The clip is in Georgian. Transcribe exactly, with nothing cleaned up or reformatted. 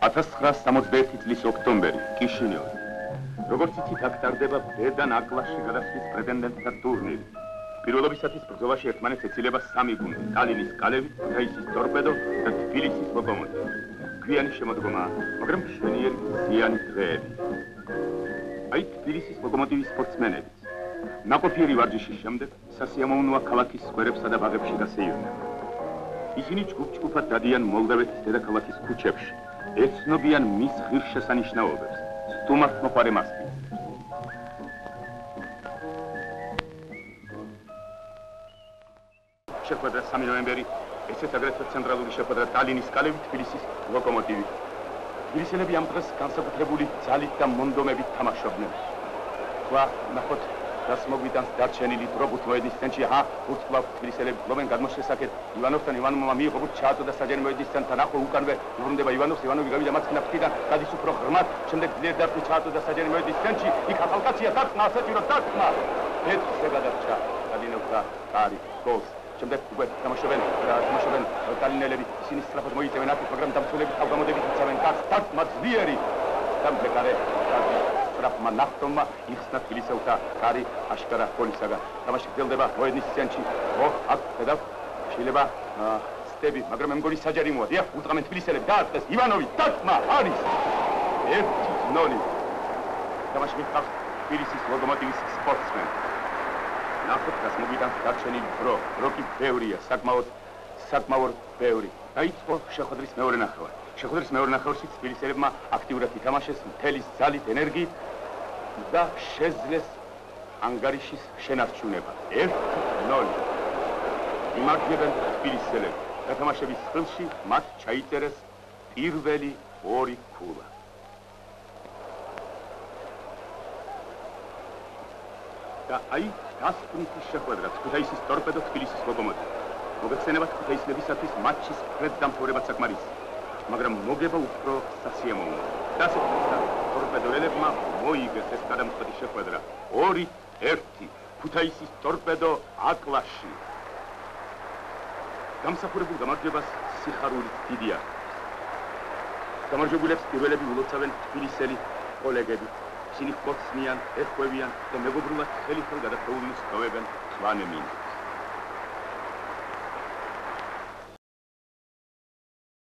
ათას ცხრაასი სამოცდაერთი წლის ოქტომბერი, კიშინევი. როგორც იცით, აქ ტარდება ბედან აკლასში გადასვლის პრეტენდენტთა ტურნირი. პირველობისათვის ბრძოლაში ერთმანეთს ეცილება სამი გუნდი: ტალინის კალევი, ქუთაისის ტორპედო და თბილისის ლოკომოტივი. გვიანი შემოდგომაა, მაგრამ მშვენიერი ზიანი დღეები. აი თბილისის ლოკომოტივის სპორტსმენებიც. ნაყოფიერი ვარჯიშის შემდეგ სასიამოვნოა ქალაქის სკვერებსა და ბაღებში გასეირნება. ისინი ჯგუფ-ჯგუფად დადიან მოლდავეთის დედაქალაქის ქუჩებში. ეცნობიან მის ღირსშესანიშნაობებს. სტუმართ მოყარე მასპინძლებს. შეხვედრა სამი ნოემბერი, ესეც აგრეთვე ცენტრალური შეხვედრა ტალინის კალევი, თბილისის ლოკომოტივი. თბილისელები ამ დღეს განსაკუთრებული ძალით და მონდომებით თამაშობდნენ. ხვა ნახოთ რას მოგვიტანს დარჩენილი დრო ბუთმოედნის ცენტრში. აჰა, ურთულავ თბილისელები გლობენ გადმოშესაკეთ. ივანოვთან ივანოვმა მიიღო ბუთი ჩააწოდა საჯარი მოედნის ცენტრთან. ახლა უკანვე უბრუნდება ივანოვს. ივანოვი გავიდა მარცხენა ფრთიდან, გადის უფრო ღრმად, შემდეგ ძლიერ დარტყმით ჩააწოდა საჯარი მოედნის ცენტრში. იქ ახალკაცია დარტყმა, ასაჭირო დარტყმა. ეთხზე გადარჩა ტალინელთა კარი გოლს. შემდეგ უკვე თამაშობენ თამაშობენ ტალინელები. ისინი სწრაფად მოიწევენ ათით, მაგრამ დამცველები თავგამოდებით იცავენ კარს. დარტყმა ძლიერი. დამბეკარე კარგი სწრაფმა ნახტომმა იხსნა თბილისელთა კარი აშკარა გოლისაგან. თამაში გრძელდება მოედნის ცენტრში. ო, აქ ხედავ, შეიძლება სტები, მაგრამ ამ გოლის საჯარი მოადია. უტყამენ თბილისელები, დაარტყეს ივანოვი, დარტყმა არის ერთი ნული. თამაში მიხავს თბილისის ლოკომოტივის სპორტსმენი. ნახოთ, რას მოგვიტანს დარჩენილი დრო. დრო კი ბევრია, საკმაოდ საკმაოდ ბევრი. დაიწყო შეხვედრის მეორე ნახევარი. შეხვედრის მეორე ნახევარში თბილისელებმა აქტიურად ითამაშეს მთელი ძალით, ენერგიით და შეძლეს ანგარიშის შენარჩუნება. ერთი ნული. იმარჯვებენ თბილისელები. გათამაშების ხილში მათ ჩაიწერეს პირველი ორი ქულა. და აი დასკვნითი შეხვედრა ქუთაისის ტორპედო თბილისის ლოკომოტივი. მოგეხსენებათ ქუთაისლებისათვის მატჩის ფრედ დამთავრება საკმარისია, მაგრამ მოგება უფრო სასიამოვნოა. დასკვნითა ტორპედოელებმა მოიგეს ეს გადამწყვეტი შეხვედრა. ორი ერთი ქუთაისის ტორპედო აკლასში. გამსახურებულ გამარჯვებას სიხარულით დიდი აქვს. გამარჯვებულებს პირველები ულოცავენ თბილისელი კოლეგები. ისინი ხოცნიან, ეხყვევიან და მეგობრულად ხელით გადახოვულს ტოვებენ სვანემინს.